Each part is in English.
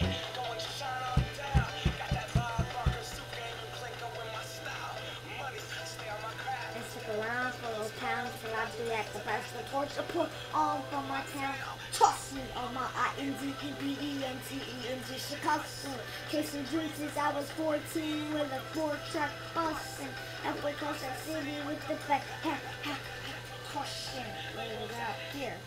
Stick around for those pounds till I be at the best. The torch to put on for my town. Toss me on my INDEPENTENG Chicago. Chasing dreams since I was 14 with a 4-track bus and halfway across that city with the back. Caution. Wait, it was out here.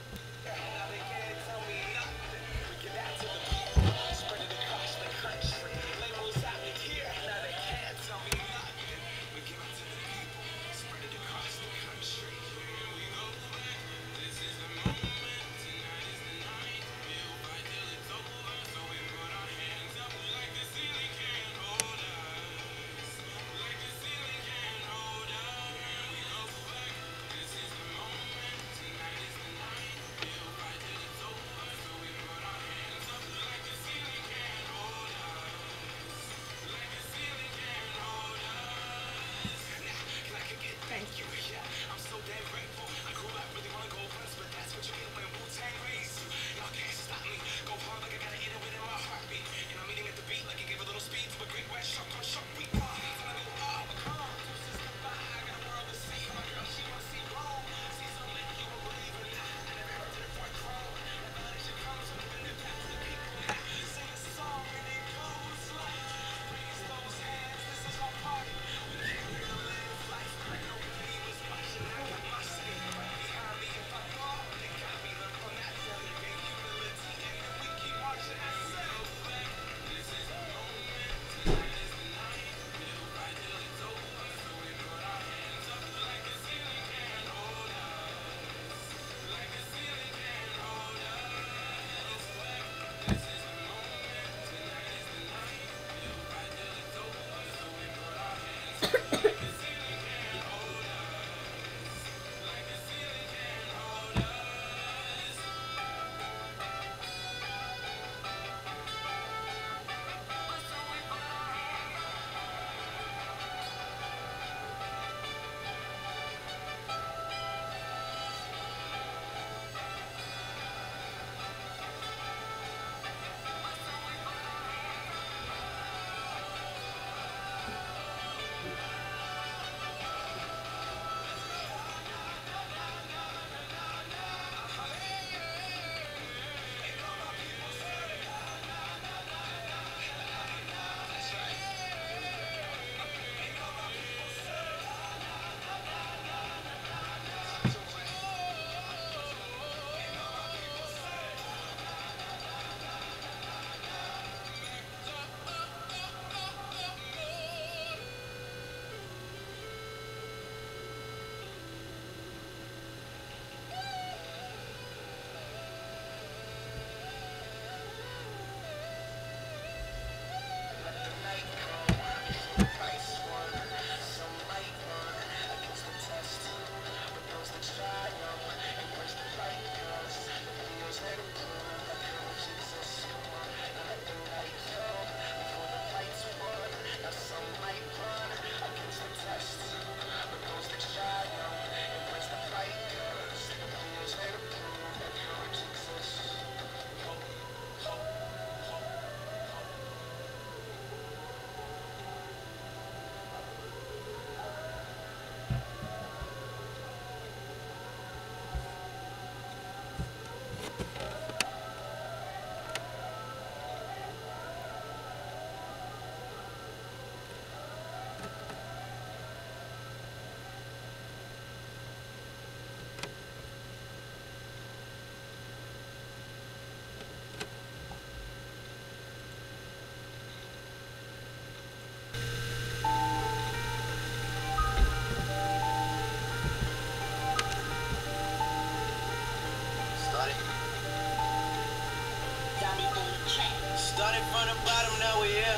Started from the bottom, now we here.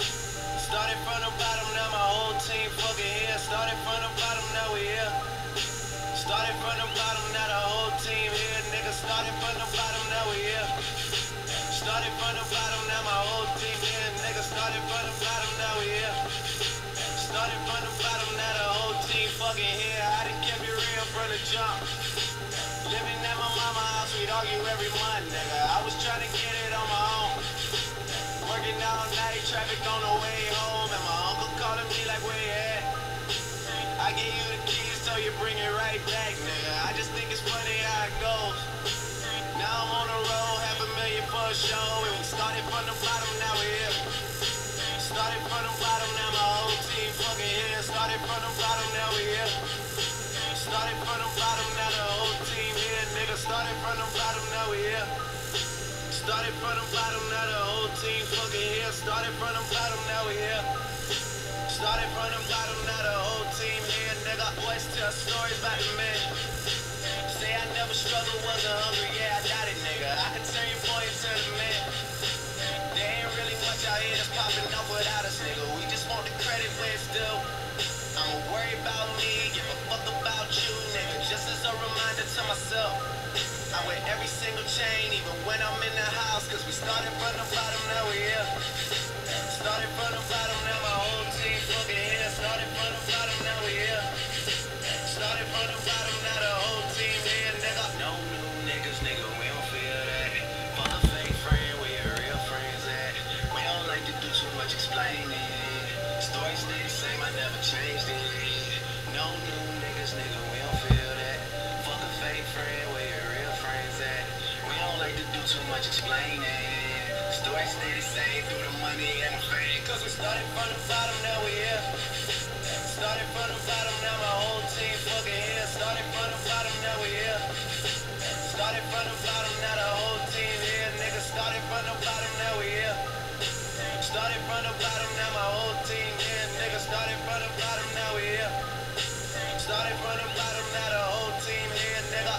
Started from the bottom, now my whole team fucking here. Started from the bottom, now we here. Started from the bottom, now the whole team here. Nigga, started from the bottom, now we here. Started from the bottom, now my whole team here. Nigga, started from the bottom, now we here. Started from the bottom, now the whole team fucking here. I done kept it real from the jump. Living at my mama's house, we'd argue every month, nigga. I was trying to get it on my own. for a show, and we started from the bottom, now we're here. Started from the bottom, now my whole team fucking here. Started from the bottom, now we here. Started from the bottom, now the whole team here, nigga. Started from the bottom, now we here. Started from the bottom, now the whole team fucking here. Started from the bottom, now we here. Started from the bottom, now the whole team here, nigga. Boys tell stories about the man. Say I never struggled, wasn't hungry, yeah, I got it, nigga. I can turn your boy into the man. There ain't really much out here that's popping up without us, nigga. We just want the credit where it's due. I'ma worry about me, give a fuck about you, nigga. Just as a reminder to myself, I wear every single chain, even when I'm in the house. Cause we started from the bottom, now we here. Started from the bottom, now my whole team fucking here. Started from the bottom, now we here. Started from the bottom, now the whole team here, nigga. No new niggas, nigga, we don't feel that. Fuck a fake friend, where your real friends at? We don't like to do too much explaining. Stories stay the same, I never changed it. No new niggas, nigga, we don't feel that. Fuck a fake friend, where your real friends at? We don't like to do too much explaining. Stories stay the same through the money and the fame. Cause we started from the bottom, now we here. Started from the bottom, now my whole team fucking here. Started from the bottom, now we here. Started from the bottom, now the whole team here, nigga. Started from the bottom, now we here. Started from the bottom, now my whole team here, nigga. Started from the bottom, now we here. Started from the bottom, now the whole team here, nigga.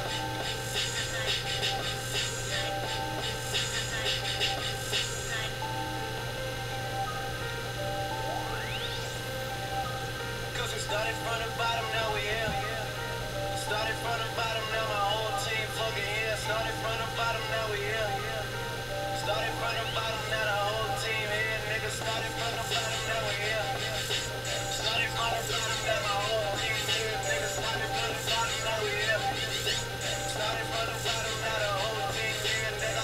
Cause we started from the bottom, now we here. Started from the bottom, now my whole team fucking here. Started from the bottom, now we here. Started from the bottom, now the whole team here, nigga. Started from the bottom, now we here. Started from the bottom, now my whole team here, nigga. Started from the bottom, now we here. Started from the bottom, now the whole team here, nigga.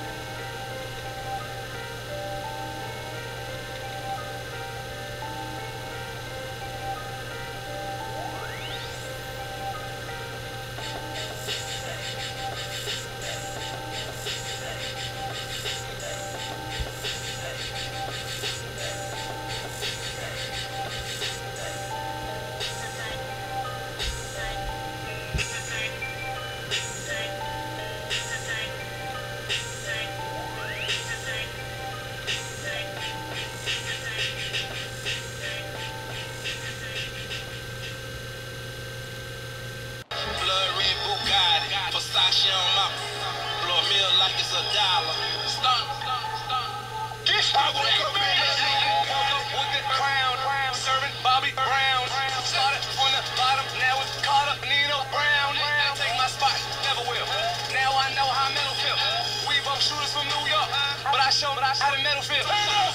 Versace on my blow a meal like it's $1. Stunt. This I woke up with the crown, serving Bobby Brown. Started from the bottom, now it's Carter, Nino Brown. Take my spot, never will. Now I know how metal feel. We both shooters from New York, but I show how the metal feel.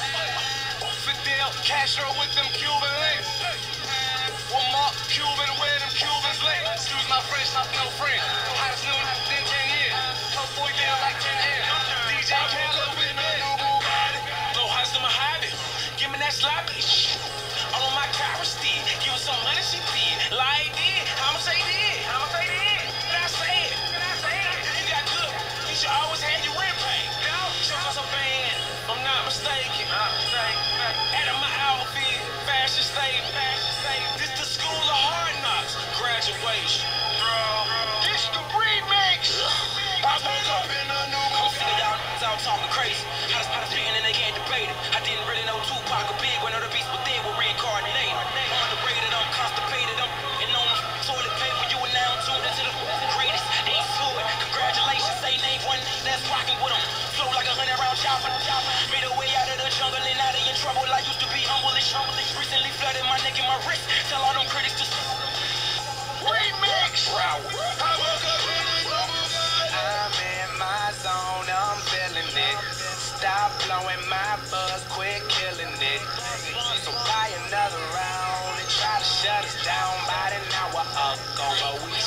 Fidel Castro with them Cuban links. One more Cuban where them Cubans lay. Excuse my French, not no friend. Hottest new in 10 years. Tough boy down like 10 years. DJ Khaled with me. Blow house to my hobby. Give me that sloppy shit. I'm on my car steed. Give her some money, she did. Like this. I'ma say this. Can I say it? You got good. You should always have your rent paid. Show us a band. I'm not mistaken. Out of my outfit. Fashion statement. This the school of hard knocks. Graduation. This the remix. I woke up in a new mood. I'm sick of y'all out talking crazy. How to spitting and they can't debate it. I didn't really know Tupac or Big when other beats, but they were reincarnated. Underrated, I'm constipated, and on toilet paper, you are now tuned into the greatest. Ain't fluid. Congratulations, say name one that's rocking with them. Flow like 100 round chopper. Made a way out of the jungle and out of your trouble. I used to be humble-ish. Recently flooded my neck and my wrist. Tell all them critics to remix. I woke up in a new mood. I'm in my zone, I'm feeling it. Stop blowing my buzz, quit killing it. So buy another round and try to shut us down about an hour ago. But we